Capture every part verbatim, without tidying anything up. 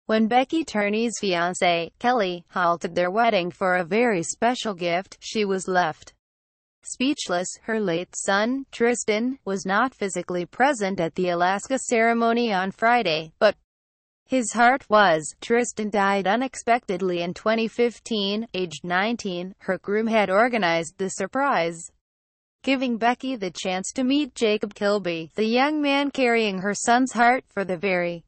When Becky Turney's fiancé, Kelly, halted their wedding for a very special gift, she was left speechless. Her late son, Tristan, was not physically present at the Alaska ceremony on Friday, but his heart was. Tristan died unexpectedly in twenty fifteen, aged nineteen. Her groom had organized the surprise, giving Becky the chance to meet Jacob Kilby, the young man carrying her son's heart for the very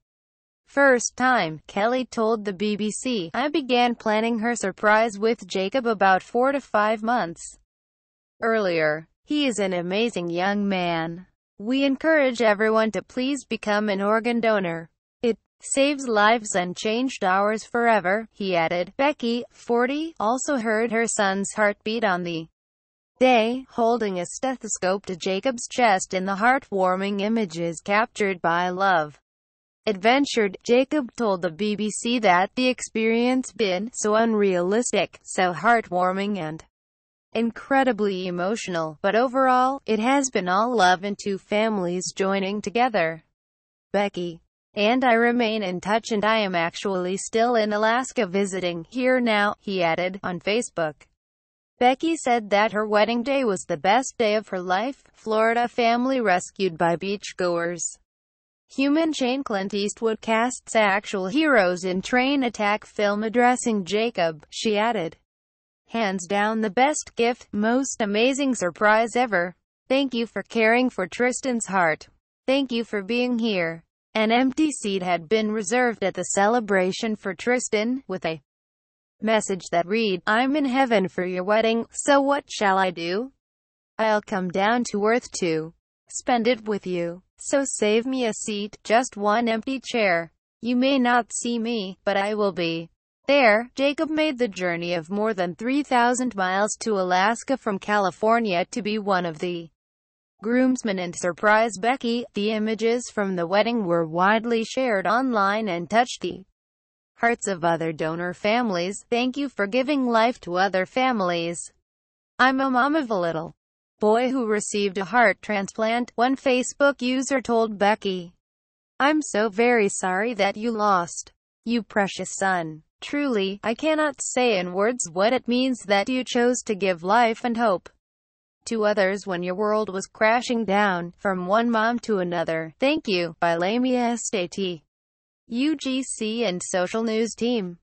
first time. Kelly told the B B C, "I began planning her surprise with Jacob about four to five months earlier. He is an amazing young man. We encourage everyone to please become an organ donor. It saves lives and changed ours forever," he added. Becky, forty, also heard her son's heartbeat on the day, holding a stethoscope to Jacob's chest in the heartwarming images captured by Love Adventured. Jacob told the B B C that the experience been so unrealistic, so heartwarming and incredibly emotional, but overall, it has been all love and two families joining together. Becky and I remain in touch, and I am actually still in Alaska visiting here now, he added, on Facebook. Becky said that her wedding day was the best day of her life. Florida family rescued by beachgoers. Human chain. Clint Eastwood casts actual heroes in train attack film addressing Jacob. She added, "Hands down the best gift, most amazing surprise ever. Thank you for caring for Tristan's heart. Thank you for being here." An empty seat had been reserved at the celebration for Tristan, with a message that read, "I'm in heaven for your wedding, so what shall I do? I'll come down to earth to spend it with you. So save me a seat, just one empty chair. You may not see me, but I will be there." Jacob made the journey of more than three thousand miles to Alaska from California to be one of the groomsmen and surprise Becky. The images from the wedding were widely shared online and touched the hearts of other donor families. "Thank you for giving life to other families. I'm a mom of a little boy who received a heart transplant," one Facebook user told Becky. "I'm so very sorry that you lost you precious son. Truly, I cannot say in words what it means that you chose to give life and hope to others when your world was crashing down." From one mom to another. Thank you, by Lamia Estati, U G C and Social News Team.